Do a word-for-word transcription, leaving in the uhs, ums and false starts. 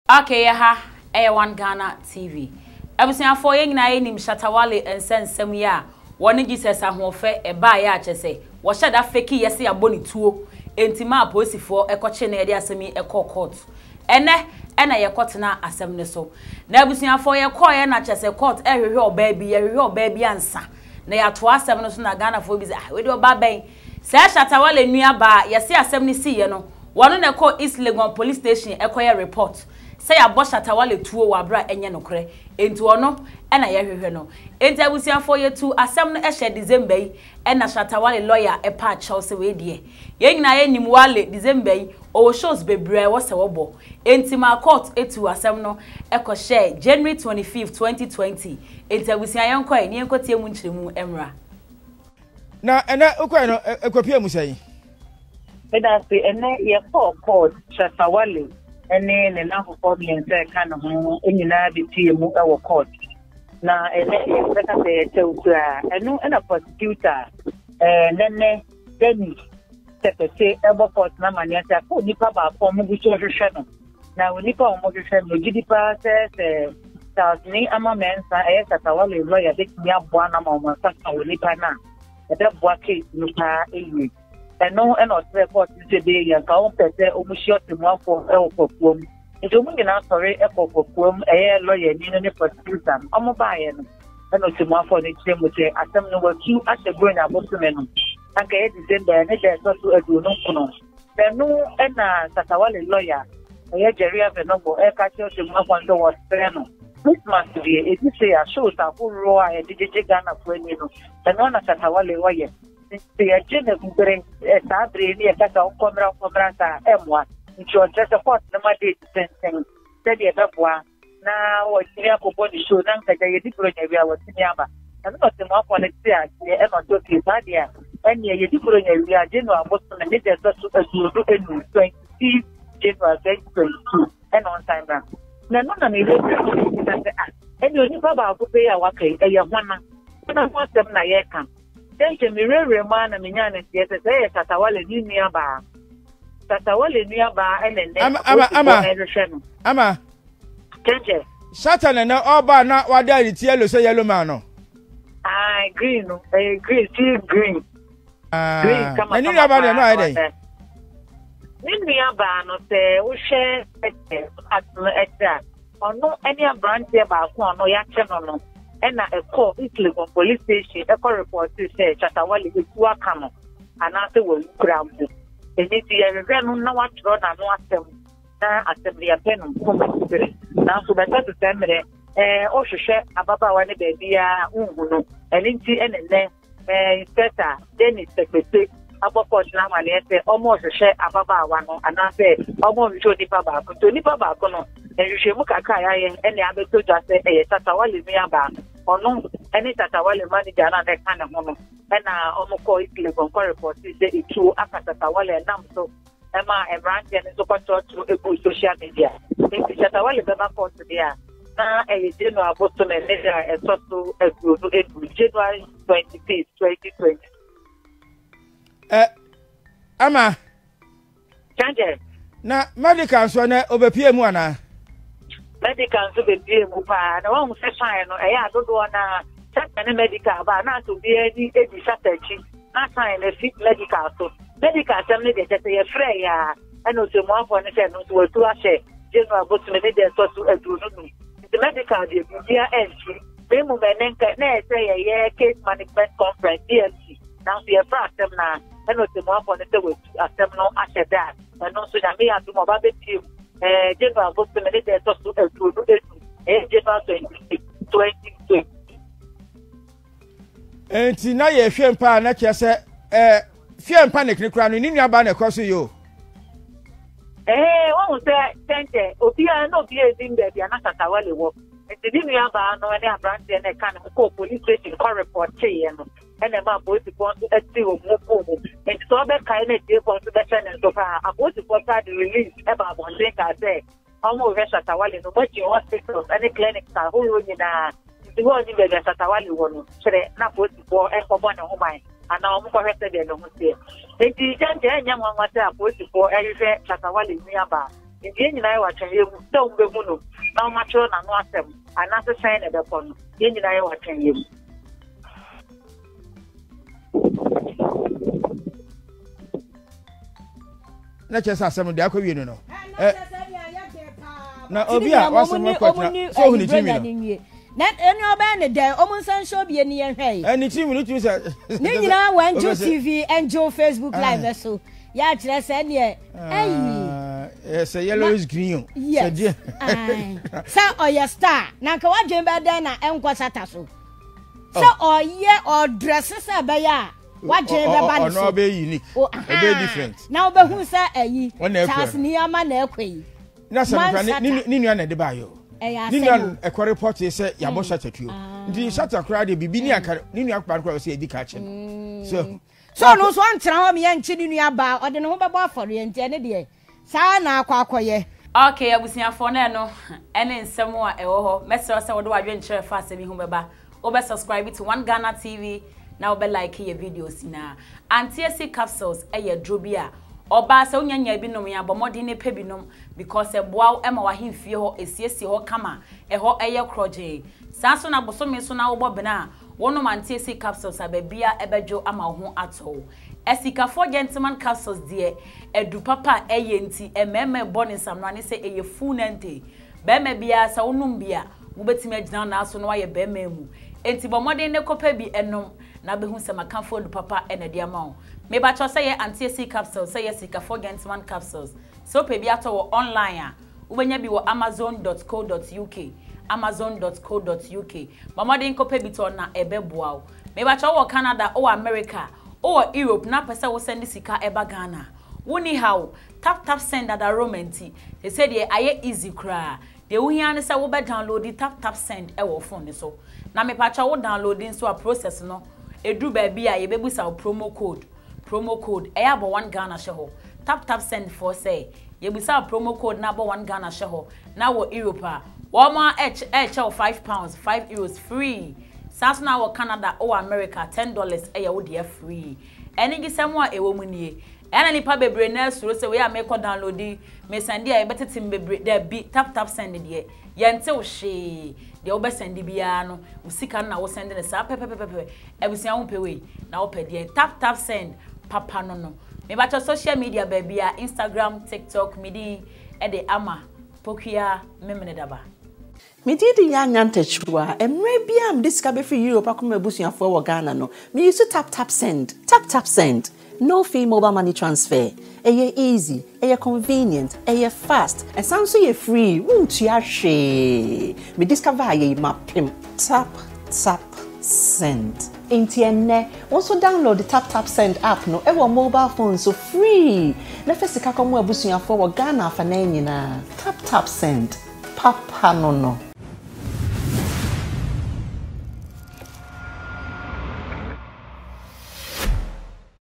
Okay, ha, A one Ghana T V. Ebusia for ye nyina ye nim Shatta Wale ensensem ye a woni Jesus ahofe e ba ya chese wo shada fake yesi aboni tuo entima aposifo ekoche na ede asemi eko court ene ena ye court na asem ne so na ebusia for ye call ye na chese court ehwehwe oba bi ye hwehwe oba bi ansa na ya to asem no so na Ghana for bi say ah we de oba ben se Shatta Wale nua ba yesi asem ne si ye no wono na ko East Legon police station ekoye report say abo Shatta Wale tuo wa bra enye nokre enti ono ena ye hwehwe no enti abusiafo ye tu asem no ehye December yi ena Shatta Wale lawyer e pa Chelsea we die ye nyina ye nim Wale December yi o shows bebre wo se wobo enti ma court etu asem no eko share January twenty-fifth twenty twenty enti abusia ye nko ni enkotie mu nchiremu emra na ena ukwa no ekopia mu sai eda se ene ye for court Shatta Wale ene ne na for me say kan ho enyina bi tie mu e wo court na ene e ka se tewura eno ena prosecutor eh nene deni sepete ebo court na mania ta ko nipa ba ko mu gucho hwehwe no na woni pa mo hwehwe no gidi pa se se tasni ama mensa e Shatta Wale lawyer de mi aboa na ma mo sa ka woni pa na e de boa ke nipa eyi eno eno report today ya ka on pese o mu short mo for e opokuom e do mu na sorry e opokuom e lawyer ni no prosecutor omo ba ye no eno ti mo for ni chemu te asem no wa tu ase bro na bosume no anka e December ne de so to edu no kuno eno ena Shatta Wale lawyer e Jerry ave no bo e ka ti o ti mo for ndo was no Christmas day e ti say a show ta for ro a e D J Ghana for ni no eno na Shatta Wale wa ye se agenda gure esa abre ni eka ka okomra okomra ta emwa ncho just support na ma date sensen se de beboa na wo tiri akobo ni show na nka je di pro nya wi a wo tini aba na no te mo afọ na ti a e no to ti ba dia eni ye di pro nya wi a je no aboso na de so so adu enu twenty January twenty twenty-two en on time na na no na me le na se a eni oni baba ko pe ya wa kai e ye hwana na ho tem na ye kan Tenche mirere mana minyane siete se Shatta Wale ni niaba. Shatta Wale niaba enene. Ama ama ama. Ama. Tenche. Shatta na na oba na wada ri tie lo so yellow man no. Ah green no. Eh green still green. Ah. Green kama. Ni niaba na no ai dey. Ni niaba no se wo hwe ete atno eta. Ono eni abrantie ba ko ono ya che no no. Ena a call East Legon police station a call report to say Shatta Wale is to come and after will grab it. And if you are no what run and no asem na assembly pen come spirit. Now so better to tell me eh o hwehwe ababa wane baby a unhunu eninti enene eh inspector Dennis secretary aboko na mane ese omo hwehwe ababa wano anafe omo hwehwe nipa ba ko to nipa ba ko no ehwehwe mu kaka ya ye ene abeto dwa se eh Shatta Wale mi aba ono ene Shatta Wale manager na de kana hono ena omo ko ikle kon ko report se itu aka Shatta Wale nam so ema ebrand ya so ko to ebu social media e Shatta Wale be ma ko to dia na e je no aboto na measure e so to ebu ebu January twenty-fifth twenty twenty eh ama chanje na medical so na obepie mu ana medical so be be mu pa na won se fine no e ya dodo na check medical ba na to be any e di satechi na sign e fit medical so medical tem ne de te ye free ya eno se mo afọ ne se no so tu a she je no abot me de so to edu no no the medical de bia entry be mu me ne nka na e se ye ye case management conference D M C now the problem na eno se mo afọ ne se we asem no a she that eno so na me ya do mo ba be team eh je no abot me de so to edu no edu eh je no twenty twenty enti na ye hwe mpa na kese eh fie mpa ne knikura no ni nuaba na ekoso yo eh won se tente obi an no bi edin be bia na Shatta Wale wo enti ni nuaba no ene abrante na kan ko police station ko report che ye no ene ma police ko eti o mo ko mo enti so be kai na tie ko so be chen so fa police ko ta the release e ba bon se ka se omo ve Shatta Wale no but you hospital any clinic ta ho yo ni na the one in the Shatta Wale one chere na police ko e ko bon ho man ana omo ko hwese de no ho se enti janje enya nwanwata police ko e hwe Shatta Wale ni aba Ye nyina wa twen ye mu da umbe mu no na o ma cho na no asem ana se sen e be ko no ye nyina wa twen ye mu na chesa asem de akwa wie no no eh na obi a wasem ko twa so hu ni timi no na eni oba ne de omun san show bi eni yen hwei eni timi ni timi se ni nyina wan jo T V and jo Facebook live so ya kire se ne eh eh say yellow is green so dia sa oya star na ka wadwen be den na enko sata so sa oye o dress sa be ya wadwen be ba ni so no be unique o be different na oba hu sa ayi chas ni ama na ekwei na se ni ni nua na de ba yo ni nua e ko report say ya bo Shatta tuo ndi Shatta kra de bibi ni aka ni nua kpa kra say edi ka che so so no so antira ho me ye nchi ni nua ba o de ne ho be bo aforo ye nti ene de sa na akwa akoye okay abusiafo na no ene nsem a ewo ho mesero se wo de wadwe nkyere fa asemi hu beba o be subscribe to One Ghana T V na o be like your videos na anti-acid capsules e ye drobia oba se onyanya binom ya bomodi ne pe binom because e boa e ma wa hemfie ho esiesie ho kama e ho eye kroje sanso na bosome so na wo bobena wono anti-acid capsules ababia ebejo ama ho ato esikafo gentleman capsules de edu papa eye nti ememe boni samrane se eye funente bema bia sa wonum bia wo betime agina na aso no wa ye bema mu enti bomodi ne kopa bi enom na behu se makanfo edu papa enede ama me ba cho say anti-acid capsules say esikafo gentleman capsules so pe bi ato wo online a wo benya bi wo amazon dot co dot U K amazon dot co dot U K bomodi nkopa bi to na ebeboa wo me ba cho wo Canada o America o Europe na pesa wo send sika eba Ghana woni how tap tap send at romanti they said ye aye easy kra de wo hia ne se wo be download the tap tap send e wo phone so na me pa cha wo downloading so a process no edu ba bia ye bebusa promo code promo code e abo One Ghana sheho tap tap send for say ye busa promo code na abo One Ghana sheho na wo Europe a wo ma h h five pounds five euros free Sanso na wo Canada o America ten dollars e ya wo de free eni gisemu a ewo mu nie ena nipa bebre na suro se we ya make download me send e betetim bebre da bi tap tap send de ye nte wo hwe de wo be send bia no usika na wo send ne sa pepepepe ebusia wo pewe na wo pe de tap tap send papa no no me ba cho social media ba bia Instagram TikTok midi e de ama pokia memene daba Me did the young antechua, and maybe I'm discovered for Europe. I come a bushing for Ghana. No, me used to tap tap send, tap tap send. No fee mobile money transfer. Aye easy, aye convenient, aye fast, and sounds so free. Won't you share? Me discover aye mapping. Tap tap send. Intienne. Also download the tap tap send app. No, ever mobile phone so free. Na first come a bushing for Ghana for na. Tap tap send. Papa no no.